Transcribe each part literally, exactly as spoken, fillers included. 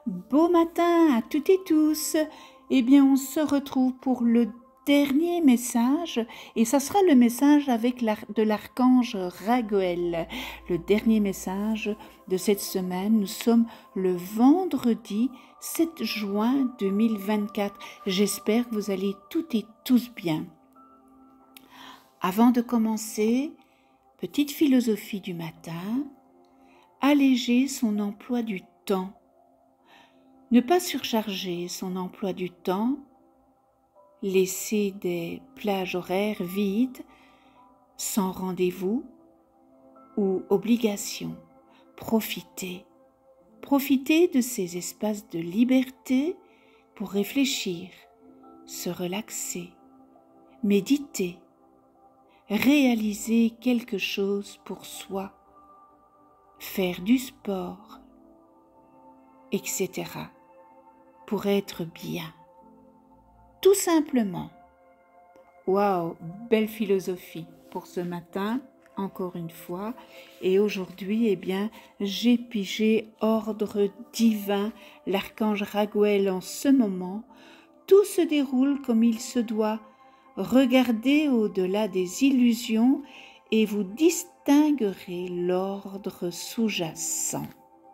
Beau matin à toutes et tous. Eh bien, on se retrouve pour le dernier message et ça sera le message avec l'ar de l'archange Raguel. Le dernier message de cette semaine. Nous sommes le vendredi sept juin deux mille vingt-quatre. J'espère que vous allez toutes et tous bien. Avant de commencer, petite philosophie du matin, alléger son emploi du temps. Ne pas surcharger son emploi du temps, laisser des plages horaires vides, sans rendez-vous ou obligation. Profiter. Profiter de ces espaces de liberté pour réfléchir, se relaxer, méditer, réaliser quelque chose pour soi, faire du sport, et cetera pour être bien. Tout simplement. Waouh, belle philosophie pour ce matin, encore une fois. Et aujourd'hui, eh bien, j'ai pigé ordre divin, l'archange Raguel en ce moment. Tout se déroule comme il se doit. Regardez au-delà des illusions et vous distinguerez l'ordre sous-jacent.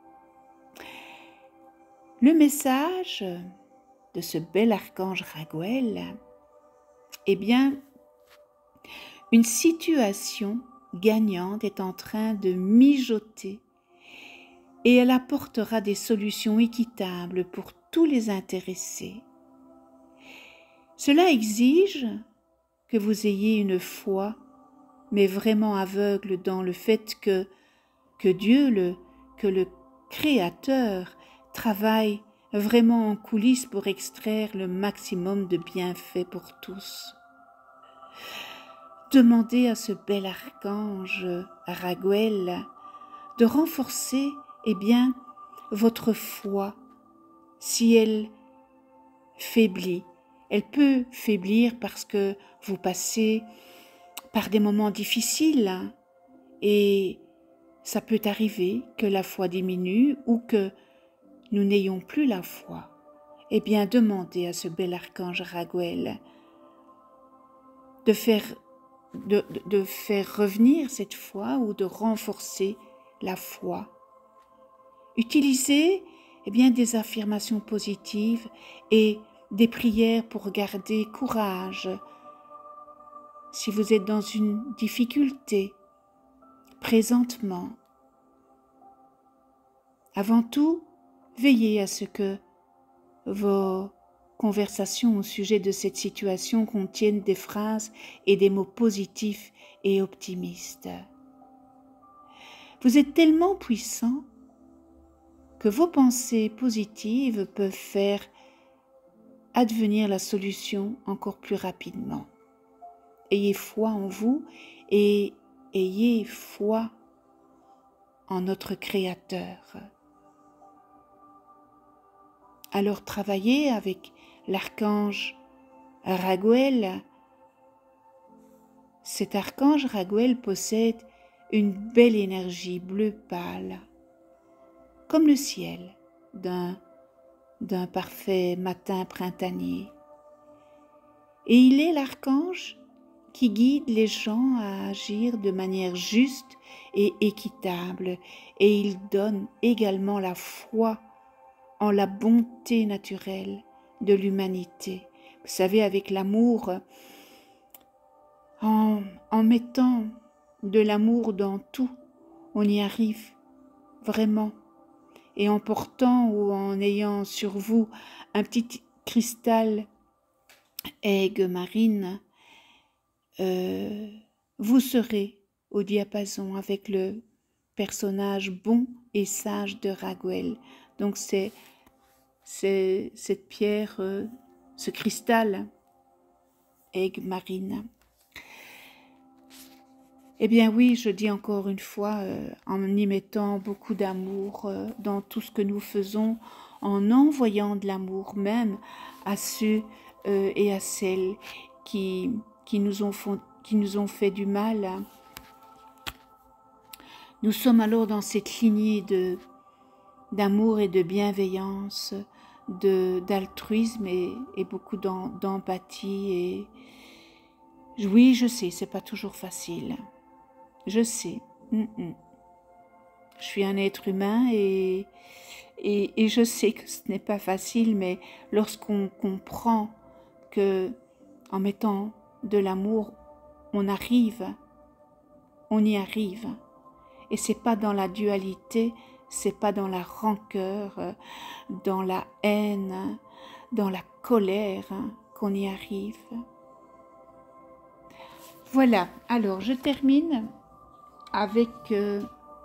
Le message de ce bel archange Raguel, eh bien, une situation gagnante est en train de mijoter et elle apportera des solutions équitables pour tous les intéressés. Cela exige que vous ayez une foi, mais vraiment aveugle dans le fait que, que Dieu, le, que le Créateur, travaille vraiment en coulisses pour extraire le maximum de bienfaits pour tous. Demandez à ce bel archange Raguel de renforcer eh bien, votre foi. Si elle faiblit, elle peut faiblir parce que vous passez par des moments difficiles et ça peut arriver que la foi diminue ou que nous n'ayons plus la foi. Eh bien, demandez à ce bel archange Raguel de faire, de, de faire revenir cette foi ou de renforcer la foi. Utilisez eh bien, des affirmations positives et des prières pour garder courage. Si vous êtes dans une difficulté présentement, avant tout, veillez à ce que vos conversations au sujet de cette situation contiennent des phrases et des mots positifs et optimistes. Vous êtes tellement puissant que vos pensées positives peuvent faire advenir la solution encore plus rapidement. Ayez foi en vous et ayez foi en notre Créateur. Alors travaillez avec l'archange Raguel. Cet archange Raguel possède une belle énergie bleu pâle, comme le ciel d'un d'un parfait matin printanier. Et il est l'archange qui guide les gens à agir de manière juste et équitable, et il donne également la foi en la bonté naturelle de l'humanité. Vous savez, avec l'amour, en, en mettant de l'amour dans tout, on y arrive vraiment. Et en portant ou en ayant sur vous un petit cristal aigue marine, euh, vous serez au diapason avec le personnage bon et sage de Raguel. Donc c'est C'est cette pierre, euh, ce cristal, aigue marine. Eh bien oui, je dis encore une fois, euh, en y mettant beaucoup d'amour euh, dans tout ce que nous faisons, en envoyant de l'amour même à ceux euh, et à celles qui, qui, nous ont font, qui nous ont fait du mal. Nous sommes alors dans cette lignée de d'amour et de bienveillance, de d'altruisme et, et beaucoup d'empathie. Et oui, je sais, c'est pas toujours facile. Je sais. Mm -mm. Je suis un être humain et, et, et je sais que ce n'est pas facile, mais lorsqu'on comprend que en mettant de l'amour, on arrive, on y arrive. Et c'est pas dans la dualité, c'est pas dans la rancœur, dans la haine, dans la colère qu'on y arrive. Voilà, alors je termine avec euh,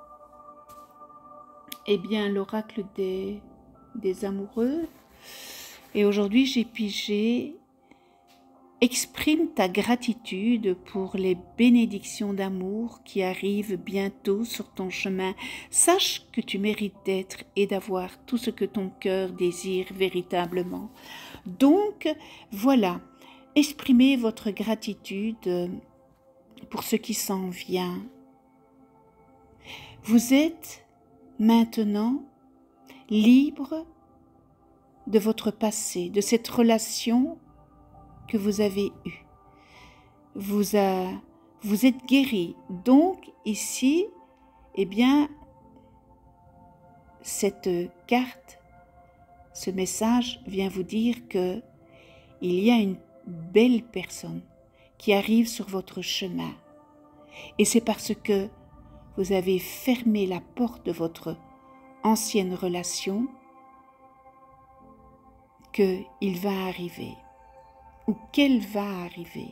eh bien l'oracle des, des amoureux. Et aujourd'hui j'ai pigé « Exprime ta gratitude pour les bénédictions d'amour qui arrivent bientôt sur ton chemin. Sache que tu mérites d'être et d'avoir tout ce que ton cœur désire véritablement. » Donc, voilà, exprimez votre gratitude pour ce qui s'en vient. Vous êtes maintenant libre de votre passé, de cette relation que vous avez eue. Vous, a, vous êtes guéri. Donc, ici, eh bien, cette carte, ce message vient vous dire que il y a une belle personne qui arrive sur votre chemin. Et c'est parce que vous avez fermé la porte de votre ancienne relation qu'il va arriver ou qu'elle va arriver.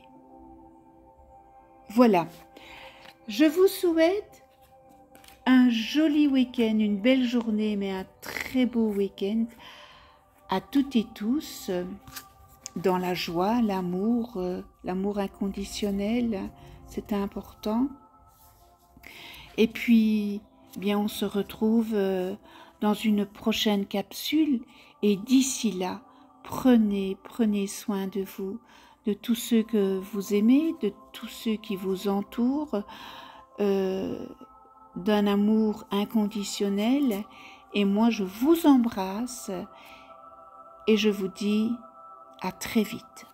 Voilà. Je vous souhaite un joli week-end, une belle journée, mais un très beau week-end à toutes et tous, dans la joie, l'amour, euh, l'amour inconditionnel, c'est important. Et puis, bien, on se retrouve euh, dans une prochaine capsule et d'ici là, prenez, prenez soin de vous, de tous ceux que vous aimez, de tous ceux qui vous entourent, euh, d'un amour inconditionnel. Et moi, je vous embrasse et je vous dis à très vite.